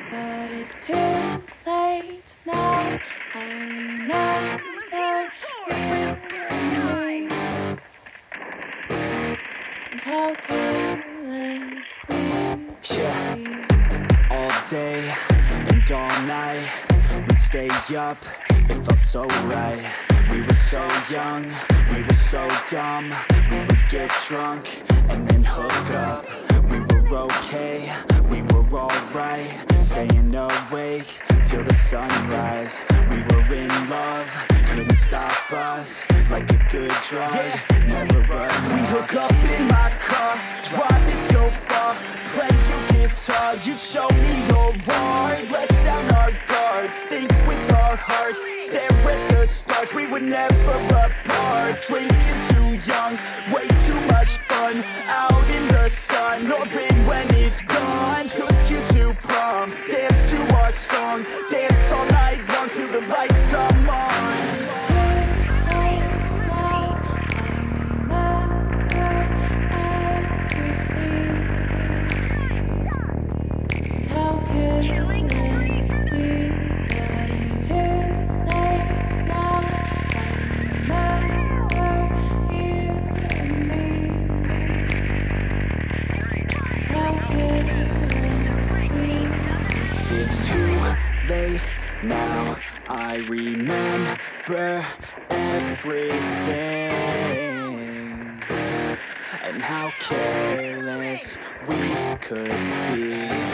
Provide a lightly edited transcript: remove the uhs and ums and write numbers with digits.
But it's too late now. I remember you and me, and how careless we Yeah. be. All day and all night, we'd stay up, it felt so right. We were so young, we were so dumb. We would get drunk and then hook up. We were okay, we were alright, staying awake till the sunrise. We were in love, couldn't stop us, like a good drug, never enough. We hook up in my car, driving so far, play your guitar, you'd show me your art. Let down our guards, think with our hearts, stare at the stars, we were never apart. Drinking too young, way too much fun, out in the sun, or rain when it's gone. Took you to prom, dance to our song, dance all night long till the lights come on. It's too late now, I remember everything, and how careless we could be.